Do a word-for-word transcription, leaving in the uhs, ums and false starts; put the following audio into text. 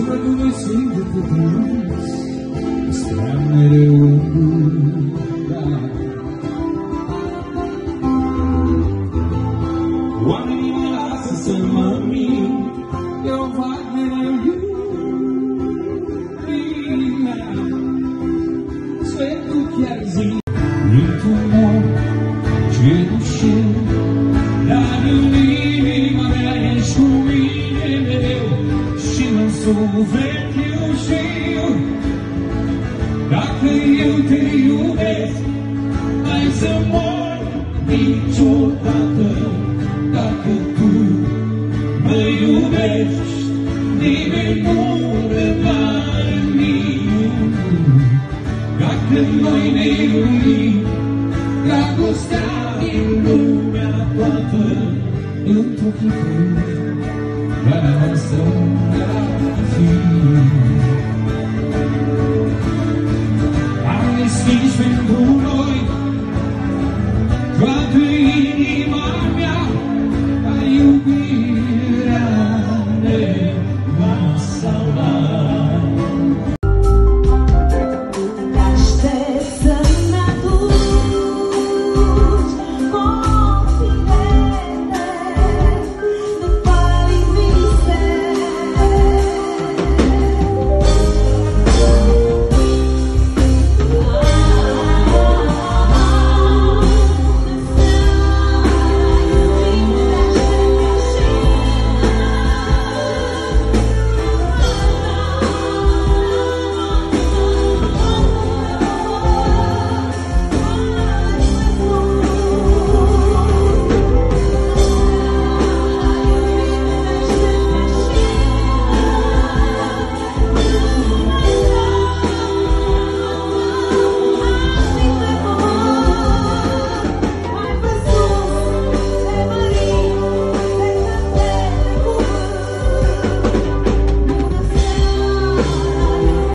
sombra do meu cinto feliz está mereu lugar. Oamenii mă lasă să mă mint, eu fac mereu iubirea. Sfântul chiar zi, într-un mod cenușel, dar în inima mea ești cu mine mereu și mă suflet eu și eu. Dacă eu te iubesc, hai să mor niciodată. Dacă tu mă iubești, nimeni nu te va răni. Dacă noi ne iubim, dragostea din lumea toată, într-o chipă, dragă noastră va fi. Am deschis pentru noi toată inima